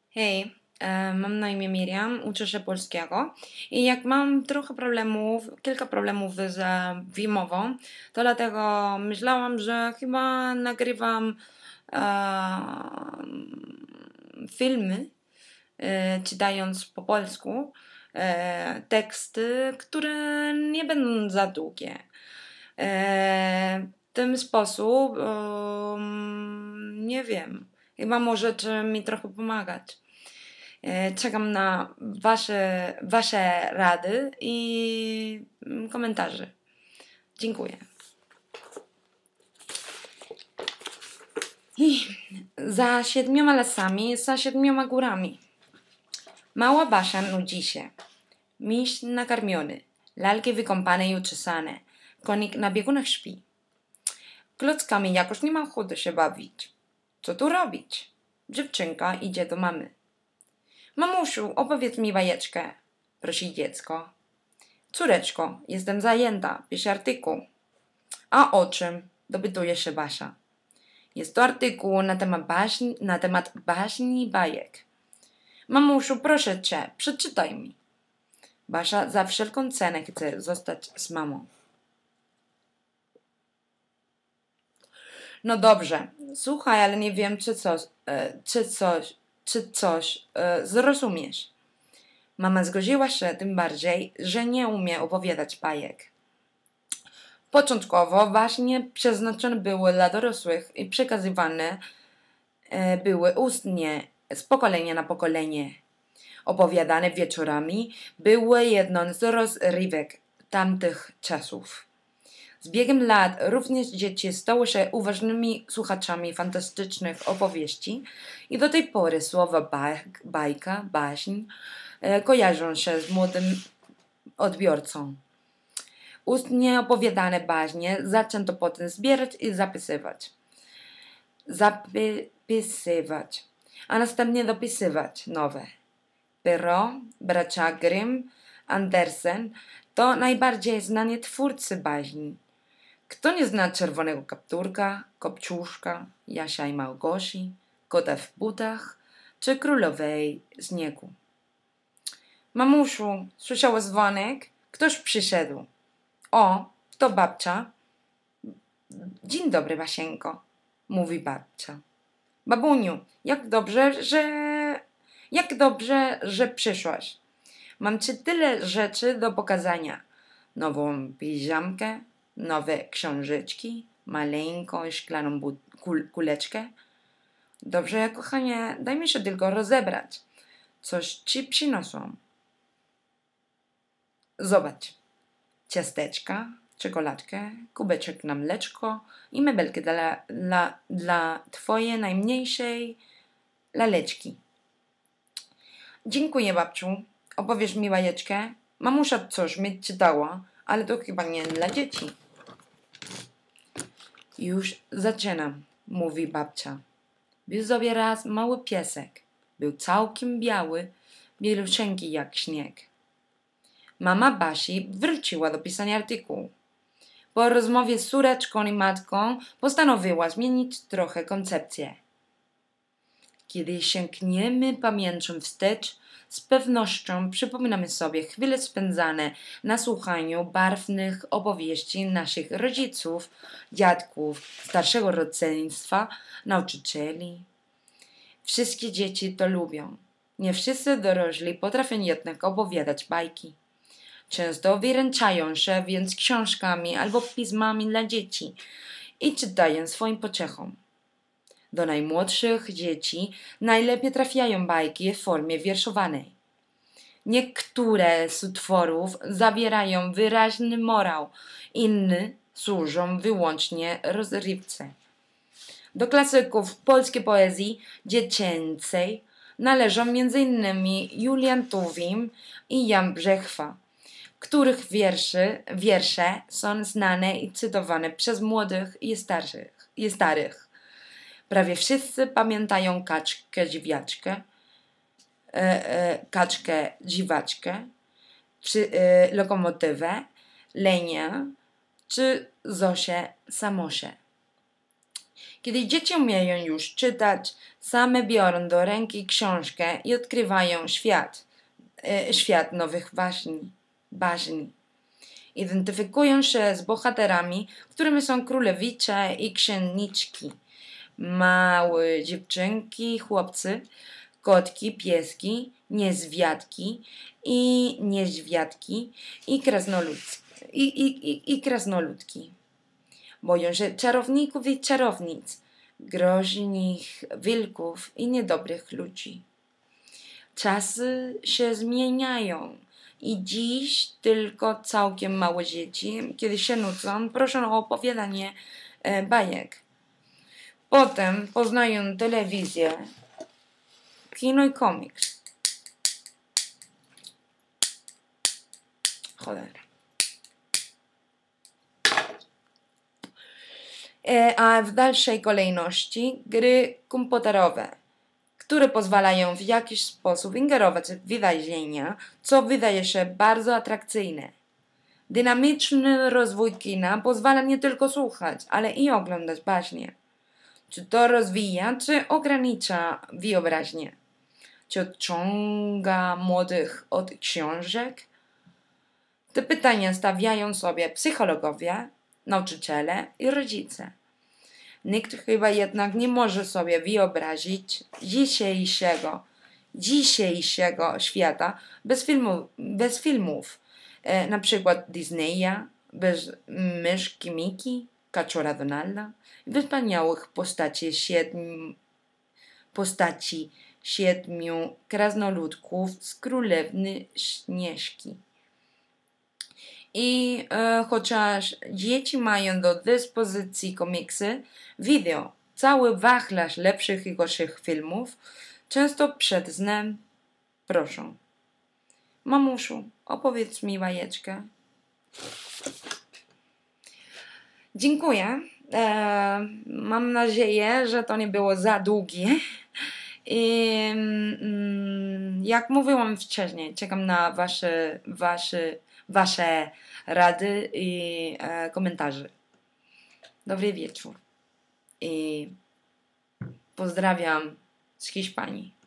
Hej, mam na imię Miriam, uczę się polskiego i jak mam kilka problemów z wymową, to dlatego myślałam, że chyba nagrywam filmy, czytając po polsku teksty, które nie będą za długie. W ten sposób, nie wiem, chyba możecie mi trochę pomagać. Czekam na wasze rady i komentarze. Dziękuję. I za 7 lasami, za 7 górami. Mała Basia nudzi się. Miś nakarmiony, lalki wykąpane i uczesane, konik na biegunach śpi. Klockami jakoś nie ma ochoty się bawić. Co tu robić? Dziewczynka idzie do mamy. Mamusiu, opowiedz mi bajeczkę, prosi dziecko. Córeczko, jestem zajęta, piszę artykuł. A o czym? Dopytuje się Basia. Jest to artykuł na temat baśni i bajek. Mamusiu, proszę cię, przeczytaj mi. Basia za wszelką cenę chce zostać z mamą. No dobrze, słuchaj, ale nie wiem, czy coś zrozumiesz. Mama zgodziła się tym bardziej, że nie umie opowiadać bajek. Początkowo właśnie przeznaczone były dla dorosłych i przekazywane były ustnie z pokolenia na pokolenie. Opowiadane wieczorami były jedną z rozrywek tamtych czasów. Z biegiem lat również dzieci stały się uważnymi słuchaczami fantastycznych opowieści i do tej pory słowa bajka, baśń kojarzą się z młodym odbiorcą. Ustnie opowiadane baśnie zaczęto potem zbierać i zapisywać, a następnie dopisywać nowe. Perrault, bracia Grimm, Andersen to najbardziej znani twórcy baśni. Kto nie zna Czerwonego Kapturka, Kopciuszka, Jasia i Małgosi, Kota w butach czy Królowej Śniegu? Mamusiu, słyszałaś dzwonek? Ktoś przyszedł. O, to babcia. Dzień dobry, Basieńko, mówi babcia. Babuniu, jak dobrze, że przyszłaś. Mam ci tyle rzeczy do pokazania. Nową piżamkę, nowe książeczki, maleńką szklaną kuleczkę. Dobrze, kochanie, daj mi się tylko rozebrać. Coś ci przyniosą. Zobacz. Ciasteczka, czekoladkę, kubeczek na mleczko i mebelkę dla twojej najmniejszej laleczki. Dziękuję, babciu. Opowiesz mi bajeczkę? Mamusia coś mi czytała, ale to chyba nie dla dzieci. Już zaczynam, mówi babcia. Był sobie raz mały piesek. Był całkiem biały, bielusieńki jak śnieg. Mama Basi wróciła do pisania artykułu. Po rozmowie z córeczką i matką postanowiła zmienić trochę koncepcję. Kiedy sięgniemy pamięcią wstecz, z pewnością przypominamy sobie chwile spędzane na słuchaniu barwnych opowieści naszych rodziców, dziadków, starszego rodzeństwa, nauczycieli. Wszystkie dzieci to lubią. Nie wszyscy dorośli potrafią jednak opowiadać bajki. Często wyręczają się więc książkami albo pismami dla dzieci i czytają swoim pociechom. Do najmłodszych dzieci najlepiej trafiają bajki w formie wierszowanej. Niektóre z utworów zawierają wyraźny morał, inne służą wyłącznie rozrywce. Do klasyków polskiej poezji dziecięcej należą m.in. Julian Tuwim i Jan Brzechwa, których wiersze są znane i cytowane przez młodych i starych. Prawie wszyscy pamiętają kaczkę dziwaczkę, czy lokomotywę, Lenię, czy Zosię Samosię. Kiedy dzieci umieją już czytać, same biorą do ręki książkę i odkrywają świat nowych baśni. Identyfikują się z bohaterami, którymi są królewicze i księżniczki, małe dziewczynki, chłopcy, kotki, pieski, niedźwiadki i krasnoludki. Boją się czarowników i czarownic, groźnych wilków i niedobrych ludzi. Czasy się zmieniają i dziś tylko całkiem małe dzieci, kiedy się nudzą, proszą o opowiadanie bajek. Potem poznają telewizję, kino i komiks. Cholera. A w dalszej kolejności gry komputerowe, które pozwalają w jakiś sposób ingerować w wydarzenia, co wydaje się bardzo atrakcyjne. Dynamiczny rozwój kina pozwala nie tylko słuchać, ale i oglądać baśnie. Czy to rozwija, czy ogranicza wyobraźnię? Czy odciąga młodych od książek? Te pytania stawiają sobie psychologowie, nauczyciele i rodzice. Nikt chyba jednak nie może sobie wyobrazić dzisiejszego świata bez filmów, na przykład Disneya, bez myszki Miki, kaczora Donalda i wspaniałych postaci siedmiu krasnoludków z Królewny Śnieżki. I chociaż dzieci mają do dyspozycji komiksy, wideo, cały wachlarz lepszych i gorszych filmów, często przed snem proszą: mamuszu, opowiedz mi bajeczkę. Dziękuję. Mam nadzieję, że to nie było za długie. I jak mówiłam wcześniej, czekam na wasze rady i komentarze. Dobry wieczór i pozdrawiam z Hiszpanii.